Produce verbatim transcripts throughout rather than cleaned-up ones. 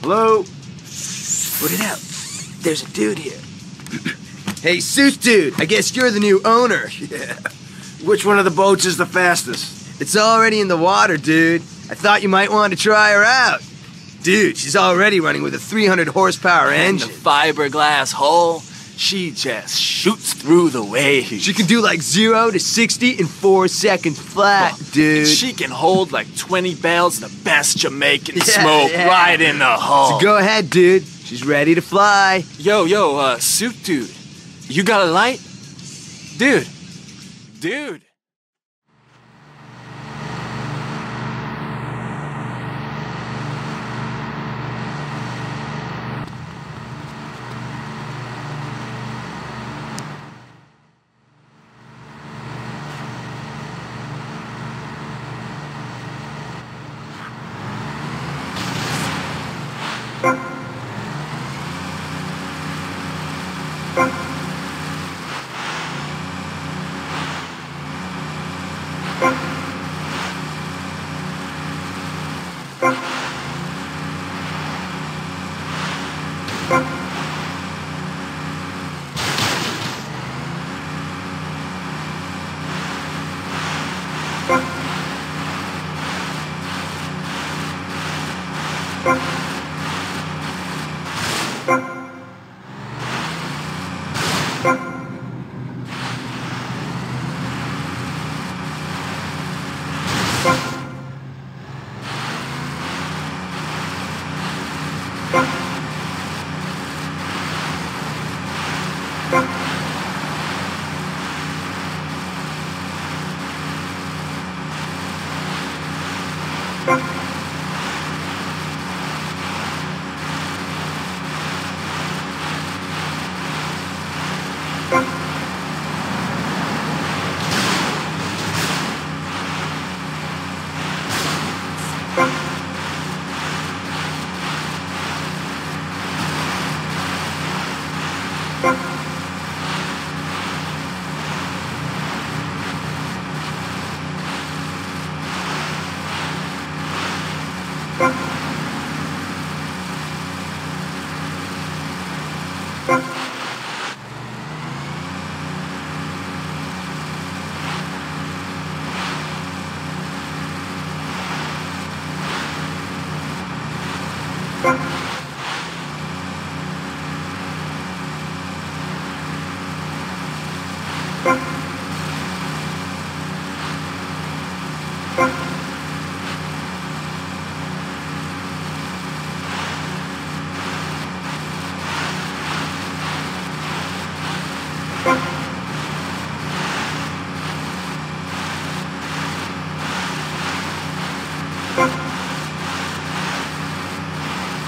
Hello? Put it out. There's a dude here. Hey, suit dude, I guess you're the new owner. Yeah. Which one of the boats is the fastest? It's already in the water, dude. I thought you might want to try her out. Dude, she's already running with a three hundred horsepower And the engine. fiberglass hull, she just shoots through the waves. She can do like zero to sixty in four seconds flat, Oh, dude. She can hold like twenty barrels of the best Jamaican Yeah, smoke yeah. right in the hull. So go ahead, dude. She's ready to fly. Yo, yo, uh, suit dude, you got a light? Dude, dude.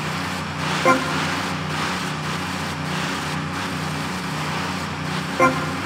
Bye.